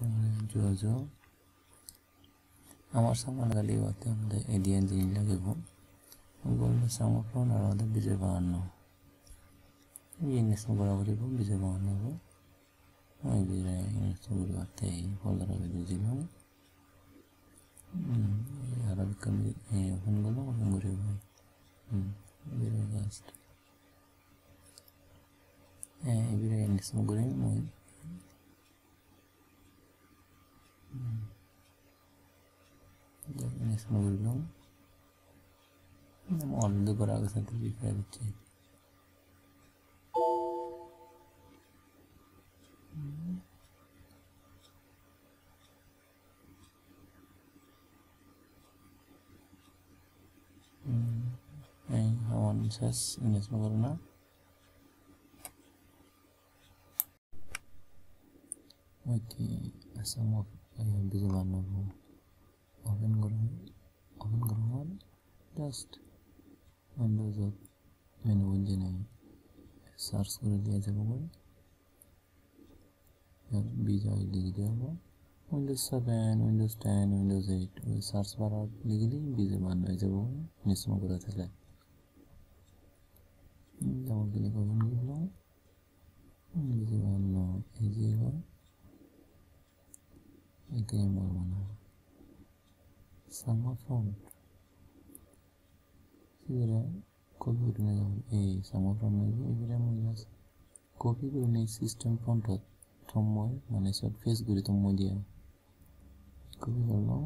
Jojo আমার সামান গালি হতে আমাদের এদিয়ান জিনিস লাগিব বললে সামগ্রণ আর আমাদের বিজয় বানানো ইংলিশ বরাবরই বিজয় বানানো ওই বিজয় ইংলিশ বলতে ফলার দিয়েছিলাম আরবি কমি ওখান গেল ওখান ঘুরে ভাই বিজয় লাস্ট বিজয় ইংলিশ ঘুরে মই ইংলিশ ঘুরলাম অলরেডি করা গেছে রিপ্লাই দিচ্ছি শেষ ইংলিশ করে না ওইটি আসাম বিজয় বানাবো ওপেন করুন জাস্ট উইন্ডোজত মেনু ইঞ্জিনে সার্চ করে দিয়ে যাবো বিজয় লিখে দেবো উইন্ডোজ 7 উইন্ডোজ 10 উইন্ডোজ 8 ওই সার্চ বার লিখলেই বিজয় বানানো হয়ে যাবো মিশ্রণ করে থাকলে যেমন ক্লিক ওপেন করলো বিজয় বানানো এই যে এখানে বলবো না সামা ফ্রন্ট এবারে কপি করে নিয়ে যাবো এই সামা ফ্রন্ট নেবো এবারে আমি জাস্ট কপি করে নিই সিস্টেম ফ্রন্টত থময় মানে সব ফেস করে থময় দিয়ে কপি করলাম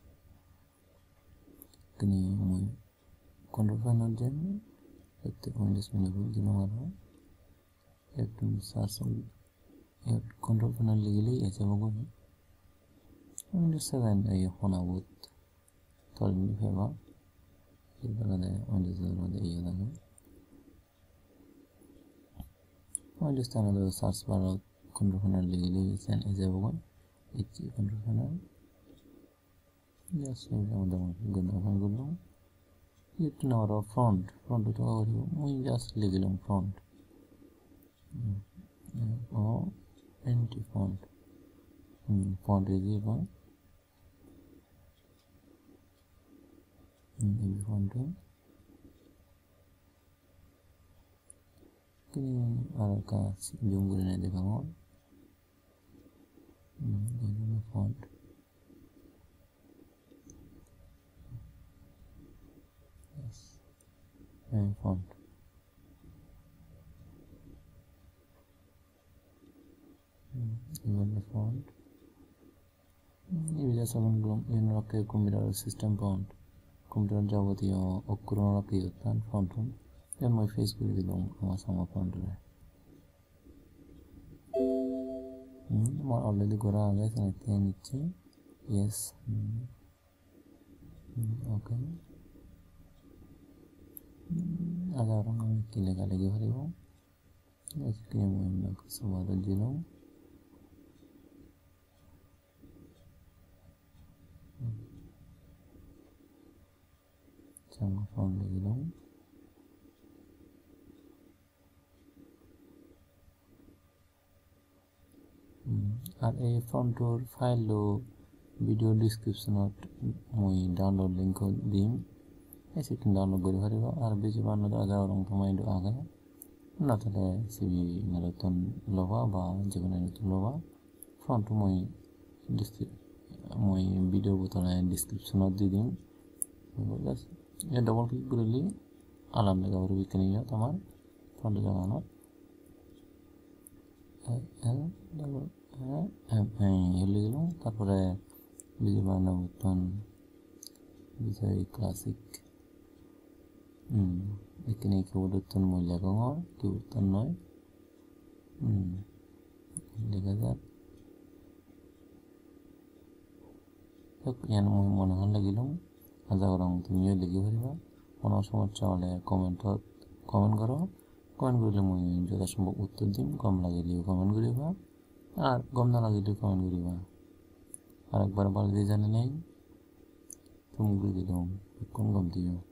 এখানে মই কন্ট্রোল প্যানেল যাই প্রত্যেক উইন্ডোজ মেনু দিলাম আরো একটু সার্চ কন্ট্রোল প্যানেল লিখলেই আছে বলবো Windows 7 ay honawut tolni feba idalade Windows 7 ay yadaga Windows 10 do search bar control panel ligili sen ejabogon ichi control panel just we have the good open gullo it now front to we just ligilum front or empty font is given in front kini araka jungul ne dekamo ini font yes and font even the font ini bisa menggum ini rakyat komputer sistem font komputer যাবতীয় অক্ষরণ রাখি তার font এর মই face করে দিলাম আমার সামা ফন্টে আমার অলরেডি করা আছে সাথে নিচে ইয়েস ওকে আবার আমি কি লেখা লিখে পারিব আজকে আমি সবাদ দিলাম sama font দিলাম আর এই ফন্টর ফাইল ভিডিও ডেসক্রিপশনত মই ডাউনলোড লিংক দিম এসে ডাউনলোড করে পারিব আর বেশি বানানো আগে রং কমাই দো আগে না তাহলে সিবি নতুন লবা বা যেকোনো নতুন লবা ফন্ট মই ভিডিও বতলে ডেসক্রিপশনত দি দিম বললাস ये डबल क्लिक कर ली आलाम लगा और भी कहीं है तुम्हार फ्रंट लगाना डबल ये ले लो तापर बिजय बाना बटन बिजय क्लासिक এখানে কি বলতন মই লাগাও কি বলতন নয় লেখা যাক তো ইয়ান মই মনে হল লাগিলাম আজা রং তুমিও লিখে পারিবা কোনো সমস্যা হলে কমেন্ট করো কমেন্ট করলে মই যথাসম্ভব উত্তর দিম কম লাগিলেও কমেন্ট করিবা আর কম না লাগিলেও কমেন্ট করিবা আর একবার ভালো দিয়ে জানি নাই তুমি দিলাম কোন কম দিও